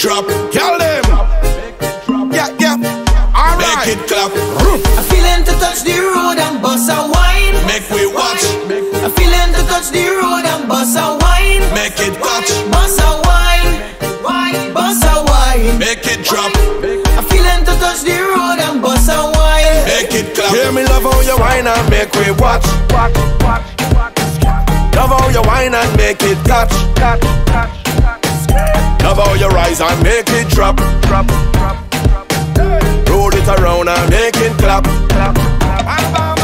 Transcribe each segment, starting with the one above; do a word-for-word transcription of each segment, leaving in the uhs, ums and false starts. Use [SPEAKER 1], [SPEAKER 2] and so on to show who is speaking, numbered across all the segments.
[SPEAKER 1] drop, girl them. Yeah, yeah. Alright. Make it clap.
[SPEAKER 2] I'm feeling to touch the road and bust a wine.
[SPEAKER 1] Make we watch.
[SPEAKER 2] I'm feeling to touch the road and bust a wine.
[SPEAKER 1] Make it catch.
[SPEAKER 2] Bust a wine, wine, bust a wine.
[SPEAKER 1] Make it drop.
[SPEAKER 2] I'm feeling to touch the road and bust a wine.
[SPEAKER 1] Make it clap.
[SPEAKER 3] Hear me love how you whine and make we watch. Watch, watch, watch. Love how you whine and make it catch. Catch, catch, catch. Love how you rise and make it drop. Drop, drop, drop. Roll it around and make it clap. Clap, clap.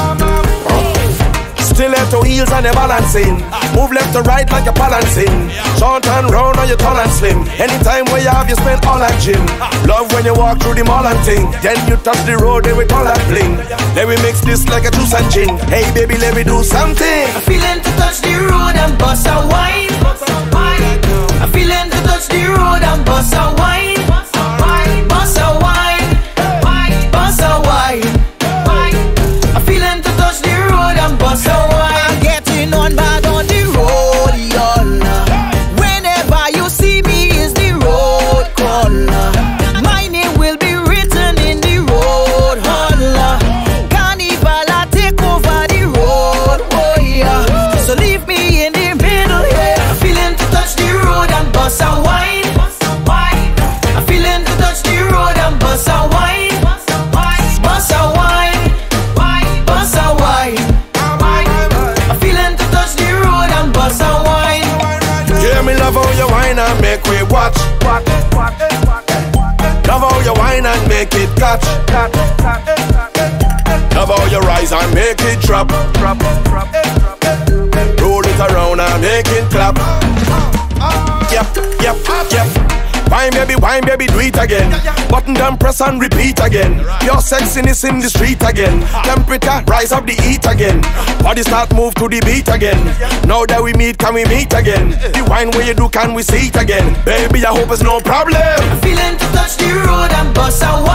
[SPEAKER 3] Stiletto heels and you're balancing. Move left to right like you're balancing. Short and round or you tall and slim. Anytime where you have you spend all that gym. Love when you walk through the mall and thing. Then you touch the road then we call that bling. Then we mix this like a juice and gin. Hey baby let me do something.
[SPEAKER 2] I'm feeling to touch the road and bust a wine. I'm feeling to touch the road and bust a wine. Bust a wine, bust a wine. I'm feeling to touch the road and bust a wine.
[SPEAKER 4] I'm getting on bad on the road, y'all. Whenever you see me is the road caller. My name will be written in the road hall. Carnival I take over the road, oh yeah. So leave me in the middle, yeah.
[SPEAKER 2] I'm feeling to touch the road and bust a wine. I'm feeling to touch the road and bust a wine. Bust a wine, bust a wine. I'm feeling to touch the road and bust a wine.
[SPEAKER 3] Hear me love how you whine and make we watch. Watch, watch, watch. Love how you whine and make it catch. Catch, catch. Love how you rise and make it drop. Drop, drop. Roll it around and make it clap. Yep, yep, yep. Wine baby, wine baby, do it again. Button down, press and repeat again. Your sexiness in the street again. Temperature, rise up the heat again. Body start move to the beat again. Now that we meet, can we meet again? The wine where you do, can we see it again? Baby, I hope it's no problem.
[SPEAKER 2] I'm feeling to touch the road and bust a wine.